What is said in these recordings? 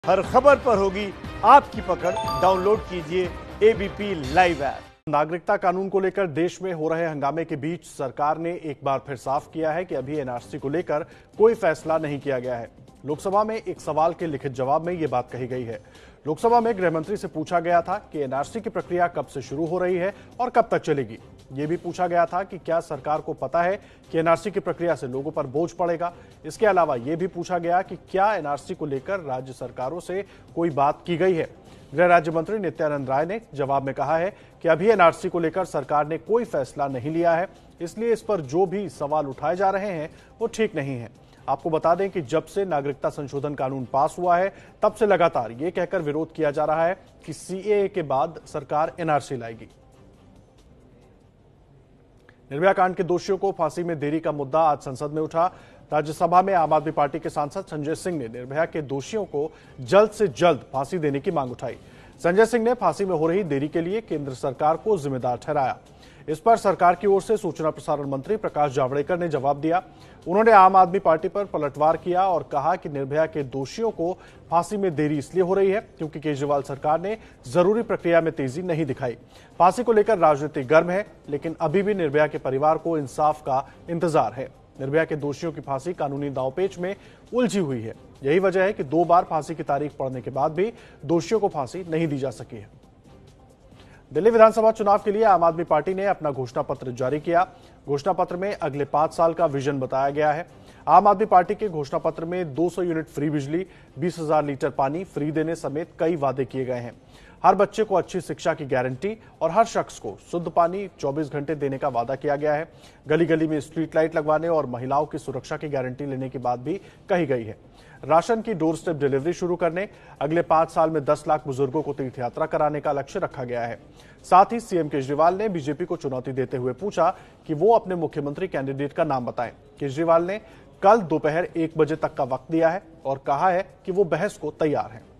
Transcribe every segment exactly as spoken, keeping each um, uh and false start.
हर खबर पर होगी आपकी पकड़। डाउनलोड कीजिए एबीपी लाइव ऐप। नागरिकता कानून को लेकर देश में हो रहे हंगामे के बीच सरकार ने एक बार फिर साफ किया है कि अभी एनआरसी को लेकर कोई फैसला नहीं किया गया है। लोकसभा में एक सवाल के लिखित जवाब में यह बात कही गई है। लोकसभा में गृह मंत्री से पूछा गया था कि एनआरसी की प्रक्रिया कब से शुरू हो रही है और कब तक चलेगी। यह भी पूछा गया था कि क्या सरकार को पता है कि एनआरसी की प्रक्रिया से लोगों पर बोझ पड़ेगा। इसके अलावा यह भी पूछा गया कि क्या एनआरसी को लेकर राज्य सरकारों से कोई बात की गई है। गृह राज्य मंत्री नित्यानंद राय ने जवाब में कहा है कि अभी एनआरसी को लेकर सरकार ने कोई फैसला नहीं लिया है, इसलिए इस पर जो भी सवाल उठाए जा रहे हैं वो ठीक नहीं है। आपको बता दें कि जब से नागरिकता संशोधन कानून पास हुआ है तब से लगातार ये कहकर विरोध किया जा रहा है कि सीएए के बाद सरकार एनआरसी लाएगी। निर्भया कांड के दोषियों को फांसी में देरी का मुद्दा आज संसद में उठा। राज्यसभा में आम आदमी पार्टी के सांसद संजय सिंह ने निर्भया के दोषियों को जल्द से जल्द फांसी देने की मांग उठाई। संजय सिंह ने फांसी में हो रही देरी के लिए केंद्र सरकार को जिम्मेदार ठहराया। इस पर सरकार की ओर से सूचना प्रसारण मंत्री प्रकाश जावड़ेकर ने जवाब दिया। उन्होंने आम आदमी पार्टी पर पलटवार किया और कहा कि निर्भया के दोषियों को फांसी में देरी इसलिए हो रही है क्योंकि केजरीवाल सरकार ने जरूरी प्रक्रिया में तेजी नहीं दिखाई। फांसी को लेकर राजनीति गर्म है, लेकिन अभी भी निर्भया के परिवार को इंसाफ का इंतजार है। निर्भया के दोषियों की फांसी कानूनी दांवपेच में उलझी हुई है। यही वजह है कि दो बार फांसी की तारीख पड़ने के बाद भी दोषियों को फांसी नहीं दी जा सकी है। दिल्ली विधानसभा चुनाव के लिए आम आदमी पार्टी ने अपना घोषणा पत्र जारी किया। घोषणा पत्र में अगले पांच साल का विजन बताया गया है। आम आदमी पार्टी के घोषणा पत्र में दो सौ यूनिट फ्री बिजली, बीस हजार लीटर पानी फ्री देने समेत कई वादे किए गए हैं। हर बच्चे को अच्छी शिक्षा की गारंटी और हर शख्स को शुद्ध पानी चौबीस घंटे देने का वादा किया गया है। गली गली में स्ट्रीट लाइट लगवाने और महिलाओं की सुरक्षा की गारंटी लेने की बात भी कही गई है। राशन की डोर स्टेप डिलीवरी शुरू करने, अगले पांच साल में दस लाख बुजुर्गों को तीर्थ यात्रा कराने का लक्ष्य रखा गया है। साथ ही सीएम केजरीवाल ने बीजेपी को चुनौती देते हुए पूछा कि वो अपने मुख्यमंत्री कैंडिडेट का नाम बताएं। केजरीवाल ने कल दोपहर एक बजे तक का वक्त दिया है और कहा है कि वो बहस को तैयार है।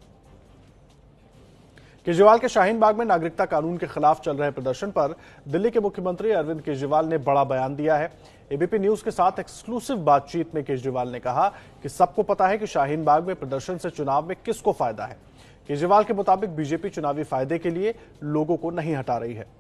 केजरीवाल के शाहीन बाग में नागरिकता कानून के खिलाफ चल रहे प्रदर्शन पर दिल्ली के मुख्यमंत्री अरविंद केजरीवाल ने बड़ा बयान दिया है। एबीपी न्यूज के साथ एक्सक्लूसिव बातचीत में केजरीवाल ने कहा कि सबको पता है कि शाहीन बाग में प्रदर्शन से चुनाव में किसको फायदा है। केजरीवाल के मुताबिक बीजेपी चुनावी फायदे के लिए लोगों को नहीं हटा रही है।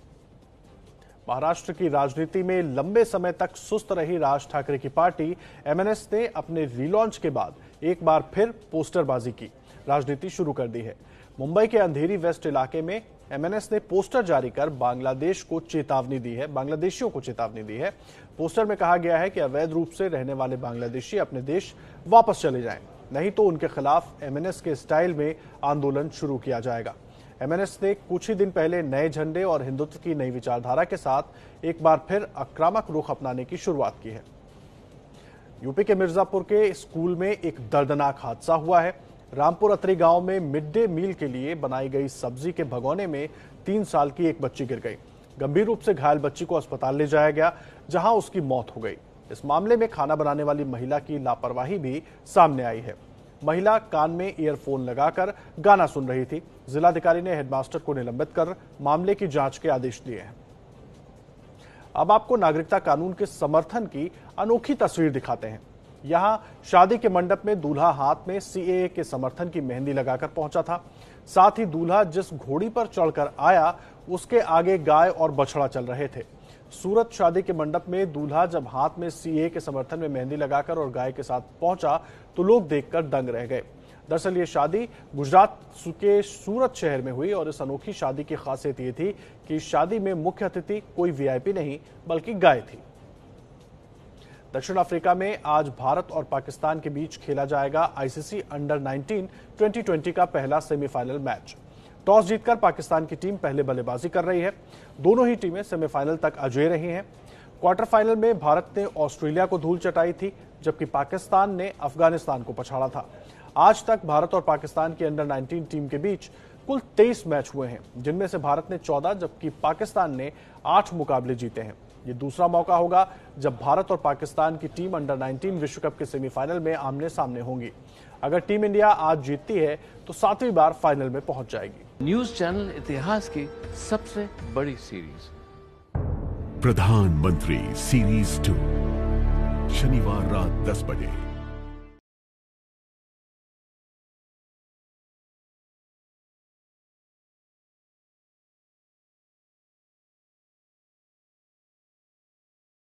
महाराष्ट्र की राजनीति में लंबे समय तक सुस्त रही राज ठाकरे की पार्टी एमएनएस ने अपने रीलॉन्च के बाद एक बार फिर पोस्टरबाजी की राजनीति शुरू कर दी है। मुंबई के अंधेरी वेस्ट इलाके में एमएनएस ने पोस्टर जारी कर बांग्लादेश को चेतावनी दी है बांग्लादेशियों को चेतावनी दी है। पोस्टर में कहा गया है कि अवैध रूप से रहने वाले बांग्लादेशी अपने देश वापस चले जाएं, नहीं तो उनके खिलाफ एमएनएस के स्टाइल में आंदोलन शुरू किया जाएगा। एमएनएस ने कुछ ही दिन पहले नए झंडे और हिंदुत्व की नई विचारधारा के साथ एक बार फिर आक्रामक रुख अपनाने की शुरुआत की है। यूपी के मिर्जापुर के स्कूल में एक दर्दनाक हादसा हुआ है। रामपुर अतरी गांव में मिड डे मील के लिए बनाई गई सब्जी के भगोने में तीन साल की एक बच्ची गिर गई। गंभीर रूप से घायल बच्ची को अस्पताल ले जाया गया, जहां उसकी मौत हो गई। इस मामले में खाना बनाने वाली महिला की लापरवाही भी सामने आई है। महिला कान में ईयरफोन लगाकर गाना सुन रही थी। जिलाधिकारी ने हेडमास्टर को निलंबित कर मामले की जांच के आदेश दिए हैं। अब आपको नागरिकता कानून के समर्थन की अनोखी तस्वीर दिखाते हैं। यहां शादी के मंडप में दूल्हा हाथ में सीएए के समर्थन की मेहंदी लगाकर पहुंचा था। साथ ही दूल्हा जिस घोड़ी पर चढ़कर आया उसके आगे गाय और बछड़ा चल रहे थे। सूरत शादी के मंडप में दूल्हा जब हाथ में सीएए के समर्थन में मेहंदी लगाकर और गाय के साथ पहुंचा तो लोग देखकर दंग रह गए। दरअसल ये शादी गुजरात के सूरत शहर में हुई और इस अनोखी शादी की खासियत ये थी कि इस शादी में मुख्य अतिथि कोई वीआईपी नहीं बल्कि गाय थी। दक्षिण अफ्रीका में आज भारत और पाकिस्तान के बीच खेला जाएगा ICC under nineteen twenty twenty का पहला सेमीफाइनल मैच। टॉस जीतकर पाकिस्तान की टीम पहले बल्लेबाजी कर रही है। दोनों ही टीमें सेमीफाइनल तक अजेय रही हैं। क्वार्टर फाइनल में भारत ने ऑस्ट्रेलिया को धूल चटाई थी, जबकि पाकिस्तान ने अफगानिस्तान को पछाड़ा था। आज तक भारत और पाकिस्तान की अंडर नाइनटीन टीम के बीच कुल तेईस मैच हुए हैं, जिनमें से भारत ने चौदह जबकि पाकिस्तान ने आठ मुकाबले जीते हैं। ये दूसरा मौका होगा जब भारत और पाकिस्तान की टीम अंडर नाइनटीन विश्व कप के सेमीफाइनल में आमने सामने होंगी। अगर टीम इंडिया आज जीतती है तो सातवीं बार फाइनल में पहुंच जाएगी। न्यूज चैनल इतिहास की सबसे बड़ी सीरीज प्रधानमंत्री सीरीज टू, शनिवार रात दस बजे।